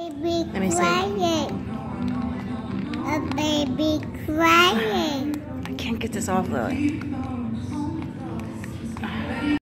baby Let me see. crying. A baby crying. I can't get this off, Lily.